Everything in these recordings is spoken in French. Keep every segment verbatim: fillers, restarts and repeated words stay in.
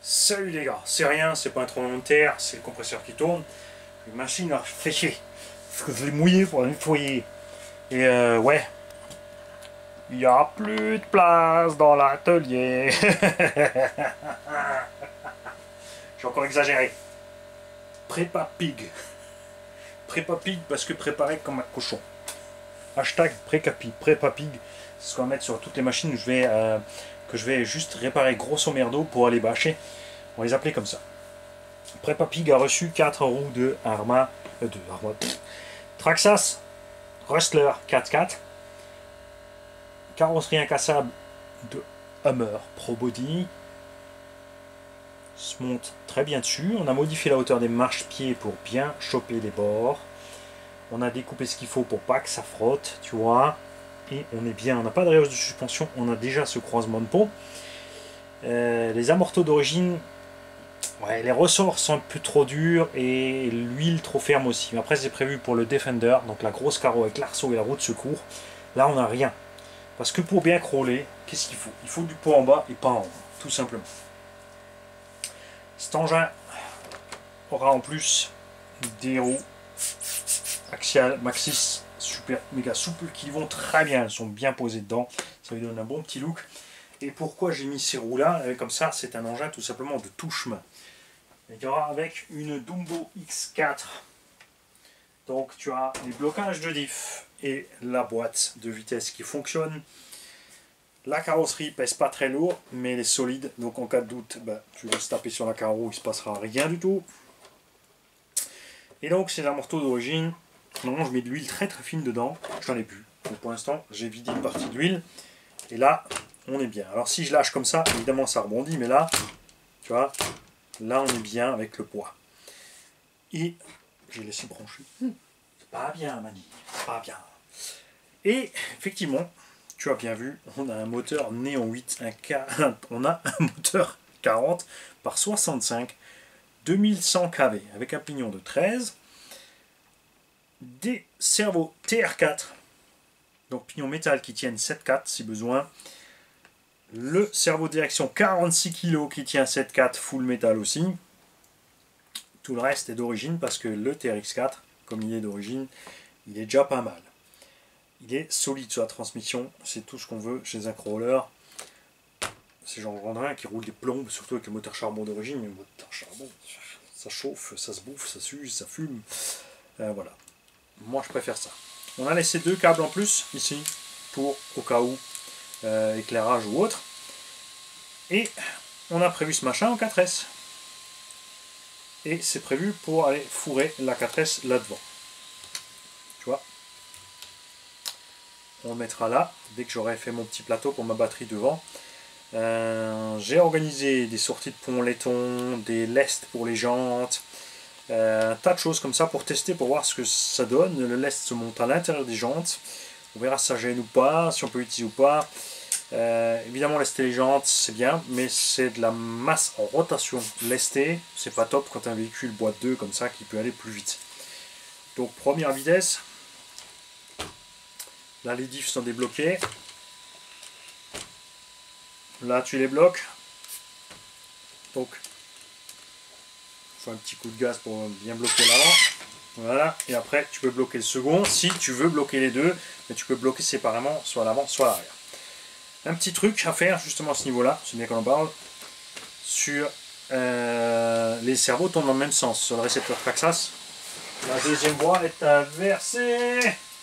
Salut les gars, c'est rien, c'est pas un tremblement de terre, c'est le compresseur qui tourne. La machine a séché, parce que je l'ai mouillé pour la nettoyer. Et euh, ouais, il n'y a plus de place dans l'atelier. J'ai encore exagéré. Prépa pig. Prépa pig parce que préparé comme un cochon. Hashtag prépa pig. Prépa pig, c'est ce qu'on va mettre sur toutes les machines où je vais, euh, que je vais juste réparer grosso merdo pour aller bâcher. On va les appeler comme ça. Prépa Pig a reçu quatre roues de Arma, euh, de Arma, Traxxas Rustler quatre quatre, carrosserie incassable de Hummer Pro Body, se monte très bien dessus. On a modifié la hauteur des marchepieds pour bien choper les bords. On a découpé ce qu'il faut pour pas que ça frotte, tu vois. Et on est bien, on n'a pas de rehausse de suspension, on a déjà ce croisement de peau. Euh, les amortos d'origine, ouais, les ressorts sont un peu trop durs et l'huile trop ferme aussi. Mais après c'est prévu pour le Defender, donc la grosse carreau avec l'arceau et la roue de secours. Là on n'a rien. Parce que pour bien crawler, qu'est-ce qu'il faut? Il faut du pot en bas et pas en haut, tout simplement. Cet engin aura en plus des roues axiales Maxxis super méga souples qui vont très bien, elles sont bien posées dedans. Ça lui donne un bon petit look. Et pourquoi j'ai mis ces roues là? Comme ça, c'est un engin tout simplement de touche-main. Il y aura avec une Dumbo X quatre. Donc tu as les blocages de diff et la boîte de vitesse qui fonctionne. La carrosserie pèse pas très lourd, mais elle est solide. Donc en cas de doute, ben, tu vas se taper sur la carreau, il ne se passera rien du tout. Et donc c'est l'amorto d'origine. Normalement je mets de l'huile très très fine dedans. Je n'en ai plus. Donc pour l'instant j'ai vidé une partie de l'huile. Et là on est bien. Alors si je lâche comme ça, évidemment ça rebondit, mais là, tu vois, là on est bien avec le poids. Et j'ai laissé brancher. C'est pas bien, Mani. C'est pas bien. Et effectivement, tu as bien vu, on a un moteur Néon huit, un K, on a un moteur quarante par soixante-cinq, deux mille cent kilowatts avec un pignon de treize, des servos T R quatre, donc pignon métal qui tiennent sept quatre si besoin. Le servo direction quarante-six kilos qui tient sept quatre full métal aussi. Tout le reste est d'origine parce que le T R X quatre, comme il est d'origine, il est déjà pas mal. Il est solide sur la transmission, c'est tout ce qu'on veut chez un crawler. C'est Jean Gendrin qui roule des plombes, surtout avec le moteur charbon d'origine. Mais le moteur charbon, ça chauffe, ça se bouffe, ça s'use, ça fume. Euh, voilà. Moi je préfère ça. On a laissé deux câbles en plus ici pour au cas où. Euh, éclairage ou autre, et on a prévu ce machin en quatre S, et c'est prévu pour aller fourrer la quatre S là devant, tu vois. On le mettra là dès que j'aurai fait mon petit plateau pour ma batterie devant. Euh, j'ai organisé des sorties de pont laiton, des lestes pour les jantes, euh, un tas de choses comme ça pour tester, pour voir ce que ça donne. Le lest se monte à l'intérieur des jantes, on verra si ça gêne ou pas, si on peut l'utiliser ou pas. Euh, évidemment lester les jantes c'est bien, mais c'est de la masse en rotation. Lester c'est pas top quand un véhicule boîte deux comme ça qui peut aller plus vite. Donc première vitesse, là les diffs sont débloqués, là tu les bloques, donc il faut un petit coup de gaz pour bien bloquer l'avant. Voilà, et après tu peux bloquer le second si tu veux bloquer les deux, mais tu peux bloquer séparément soit l'avant soit l'arrière. Un petit truc à faire justement à ce niveau-là, c'est bien qu'on en parle, sur euh, les servos tournent dans le même sens, sur le récepteur Traxxas. La deuxième voie est inversée.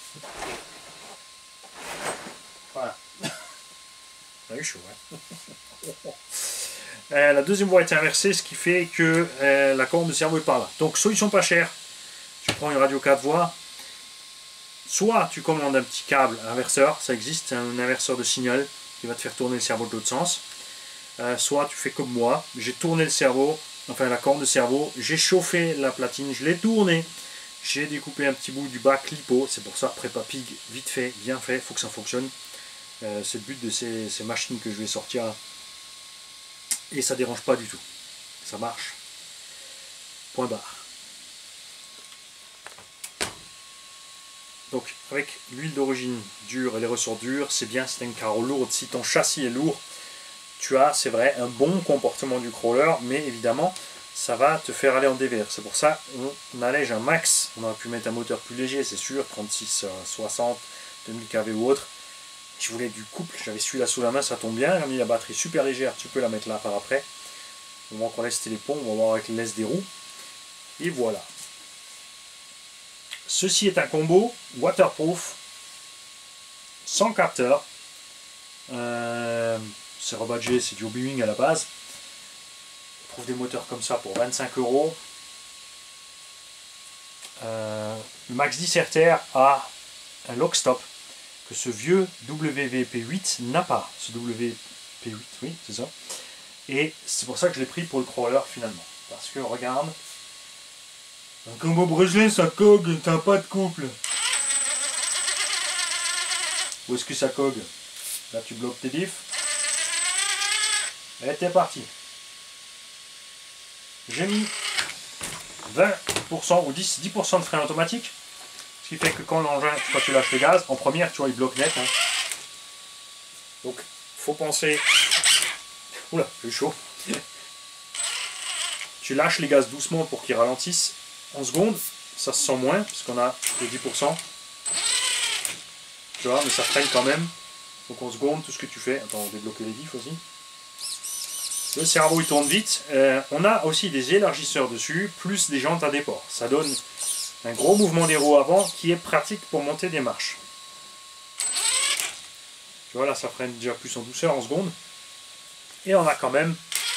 Voilà. On a eu chaud, hein. euh, La deuxième voie est inversée, ce qui fait que euh, la colonne de servo est par là. Donc solution pas chère, tu prends une radio quatre voies, soit tu commandes un petit câble inverseur, ça existe, un inverseur de signal qui va te faire tourner le cerveau de l'autre sens. Euh, soit tu fais comme moi, j'ai tourné le cerveau, enfin la corne de cerveau, j'ai chauffé la platine, je l'ai tourné, j'ai découpé un petit bout du bas clipo, c'est pour ça, prépa pig, vite fait, bien fait, il faut que ça fonctionne. Euh, c'est le but de ces, ces machines que je vais sortir là. Et ça dérange pas du tout, ça marche. Point barre. Donc avec l'huile d'origine dure et les ressorts durs, c'est bien, c'est un carreau lourd. Si ton châssis est lourd, tu as, c'est vrai, un bon comportement du crawler, mais évidemment, ça va te faire aller en dévers. C'est pour ça qu'on allège un max. On aurait pu mettre un moteur plus léger, c'est sûr, trente-six soixante, deux mille kilowatts ou autre. Je voulais du couple, j'avais celui-là sous la main, ça tombe bien. J'ai mis la batterie super légère, tu peux la mettre là par après. Au moment qu'on laisse les ponts, on va voir avec l'aise des roues. Et voilà. Ceci est un combo waterproof, sans capteur. Euh, c'est rebadgé, c'est du hobbying à la base. On trouve des moteurs comme ça pour vingt-cinq euros. Euh, le Max dix R T R a un lock stop que ce vieux W V P huit n'a pas. Ce W P huit, oui, c'est ça. Et c'est pour ça que je l'ai pris pour le crawler finalement. Parce que regarde, un combo Breslin, ça cogue, t'as pas de couple. Où est-ce que ça cogue? Là tu bloques tes diffs. Et t'es parti. J'ai mis vingt pour cent ou dix pour cent de frein automatique. Ce qui fait que quand l'engin, quand tu lâches le gaz, en première, tu vois, il bloque net. Hein. Donc, faut penser... Oula, j'ai chaud. Tu lâches les gaz doucement pour qu'ils ralentissent. En seconde, ça se sent moins, parce qu'on a les dix pour cent. Tu vois, mais ça freine quand même. Donc en seconde, tout ce que tu fais... Attends, on va débloquer les diffs aussi. Le cerveau il tourne vite. Euh, on a aussi des élargisseurs dessus, plus des jantes à déport. Ça donne un gros mouvement des roues avant qui est pratique pour monter des marches. Tu vois là, ça freine déjà plus en douceur en seconde. Et on a quand même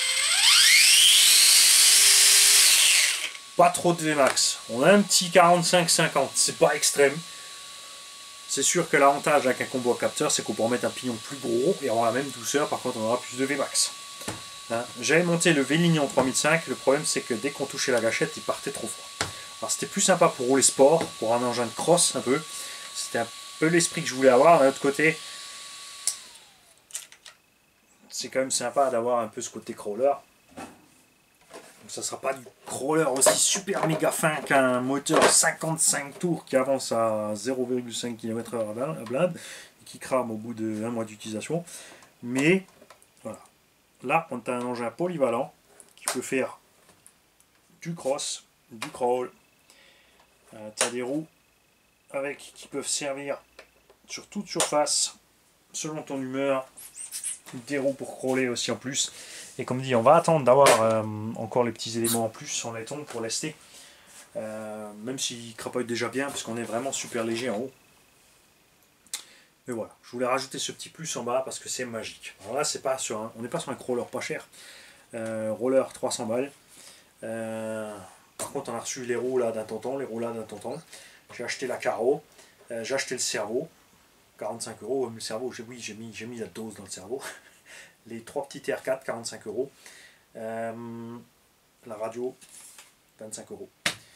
pas trop de V max. On a un petit quarante-cinq cinquante. C'est pas extrême. C'est sûr que l'avantage avec un combo à capteur, c'est qu'on peut en mettre un pignon plus gros et avoir la même douceur. Par contre, on aura plus de V max. Hein, j'avais monté le V-Lignon trois mille cinq, le problème c'est que dès qu'on touchait la gâchette, il partait trop froid. Alors c'était plus sympa pour rouler sport, pour un engin de cross un peu. C'était un peu l'esprit que je voulais avoir. D'un autre côté, c'est quand même sympa d'avoir un peu ce côté crawler. Donc ça ne sera pas du crawler aussi super méga fin qu'un moteur cinquante-cinq tours qui avance à zéro virgule cinq kilomètres heure à blinde et qui crame au bout d'un mois d'utilisation. Mais voilà. Là, on a un engin polyvalent qui peut faire du cross, du crawl. Euh, tu as des roues avec qui peuvent servir sur toute surface, selon ton humeur. Des roues pour crawler aussi en plus. Et comme dit, on va attendre d'avoir euh, encore les petits éléments en plus en laiton pour lester. Euh, même s'il crapaille déjà bien, parce qu'on est vraiment super léger en haut. Mais voilà, je voulais rajouter ce petit plus en bas parce que c'est magique. Alors là, c'est pas sur un, on n'est pas sur un crawler pas cher. Euh, roller trois cents balles. Euh, par contre, on a reçu les roues là d'un tonton, les roues là d'un tonton. J'ai acheté la carreau, euh, j'ai acheté le cerveau, quarante-cinq euros. Le cerveau, oui, j'ai mis, j'ai mis la dose dans le cerveau. Les trois petits T R quatre, quarante-cinq euros. Euh, la radio, vingt-cinq euros.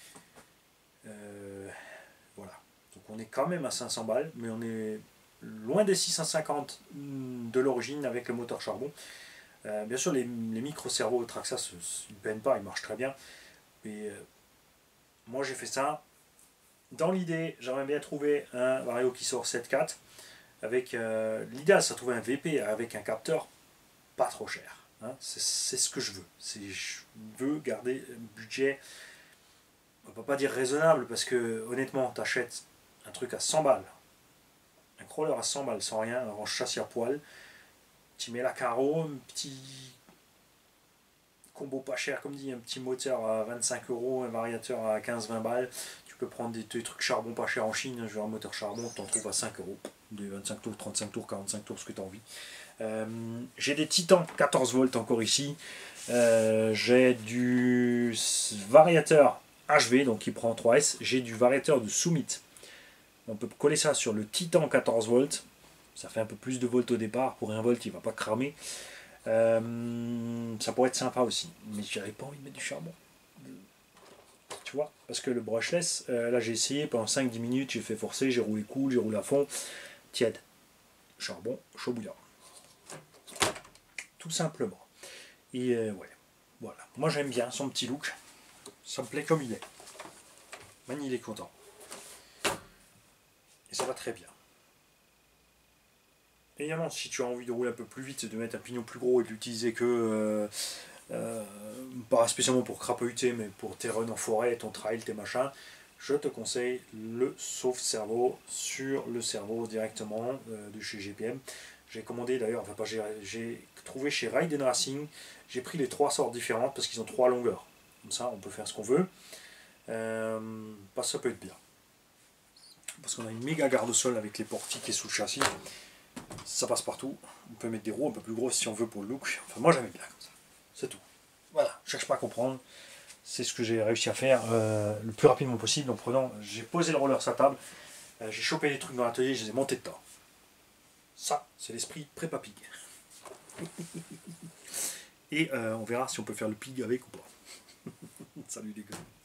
Euh, voilà. Donc on est quand même à cinq cents balles, mais on est loin des six cent cinquante de l'origine avec le moteur charbon. Euh, bien sûr, les, les micro-cerveaux Traxxas ne peinent pas, ils marchent très bien. Mais euh, moi j'ai fait ça. Dans l'idée, j'aimerais bien trouver un Vario qui sort sept quatre. Avec euh, l'idéal, c'est de trouver un V P avec un capteur pas trop cher. Hein. C'est ce que je veux. Je veux garder un budget, on ne peut pas dire raisonnable, parce que honnêtement, tu achètes un truc à cent balles. Un crawler à cent balles sans rien, en châssis à poil. Tu mets la carreau, un petit combo pas cher, comme dit, un petit moteur à vingt-cinq euros, un variateur à quinze vingt balles. Tu peux prendre des, des trucs charbon pas cher en Chine, je veux un moteur charbon, tu en trouves à cinq euros. Des vingt-cinq tours, trente-cinq tours, quarante-cinq tours, ce que tu as envie. Euh, j'ai des Titan quatorze volts encore ici. Euh, j'ai du variateur H V, donc qui prend trois S. J'ai du variateur de Summit. On peut coller ça sur le Titan quatorze volts. Ça fait un peu plus de volts au départ. Pour un volt, il ne va pas cramer. Euh, ça pourrait être sympa aussi. Mais j'avais pas envie de mettre du charbon. Tu vois, parce que le brushless, euh, là j'ai essayé pendant cinq dix minutes, j'ai fait forcer, j'ai roulé cool, j'ai roulé à fond. Tiède. Charbon, chaud bouillant. Tout simplement. Et euh, ouais, voilà. Moi j'aime bien son petit look. Ça me plaît comme il est. Mani il est content. Et ça va très bien. évidemment, si tu as envie de rouler un peu plus vite, de mettre un pignon plus gros et d'utiliser que, euh, euh, pas spécialement pour crapahuter, mais pour tes runs en forêt, ton trail, tes machins, je te conseille le sauve-cerveau sur le cerveau directement euh, de chez G P M. J'ai commandé d'ailleurs, enfin pas j'ai trouvé chez Ride and Racing, j'ai pris les trois sortes différentes parce qu'ils ont trois longueurs. Comme ça, on peut faire ce qu'on veut. Euh, parce que ça peut être bien. Parce qu'on a une méga garde-sol avec les portiques et sous le châssis. Ça passe partout. On peut mettre des roues un peu plus grosses si on veut pour le look. Enfin, moi j'aime bien comme ça. C'est tout. Voilà, je cherche pas à comprendre. C'est ce que j'ai réussi à faire euh, le plus rapidement possible. En prenant, j'ai posé le roller sur sa table, euh, j'ai chopé les trucs dans l'atelier, je les ai montés dedans. Ça, c'est l'esprit prépa pig. Et euh, on verra si on peut faire le pig avec ou pas. Salut les gars.